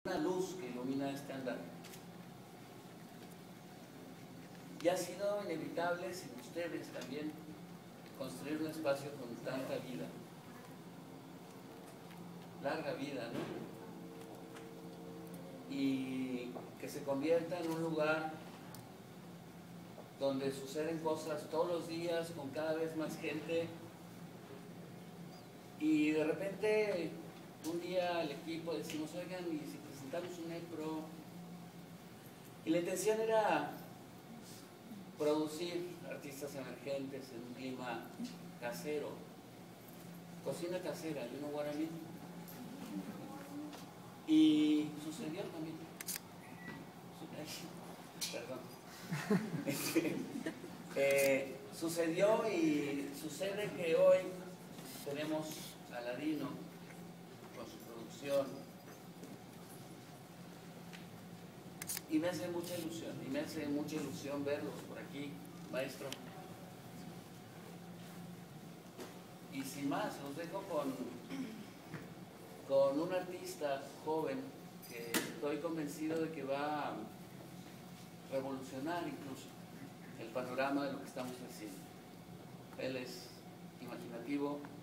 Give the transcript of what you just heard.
una luz que ilumina este andar. Y ha sido inevitable, sin ustedes también, construir un espacio con tanta vida, larga vida, ¿no? Y que se convierta en un lugar donde suceden cosas todos los días con cada vez más gente, y de repente un día el equipo decimos, oigan, y si presentamos un EPRO, y la intención era producir artistas emergentes en un clima casero, cocina casera, you know what I mean? Y sucedió también. Perdón. Sucedió y sucede que hoy tenemos a Ladino con su producción y me hace mucha ilusión verlos por aquí, maestro. Y sin más, los dejo con un artista joven que estoy convencido de que va a revolucionar incluso el panorama de lo que estamos haciendo. Él es imaginativo,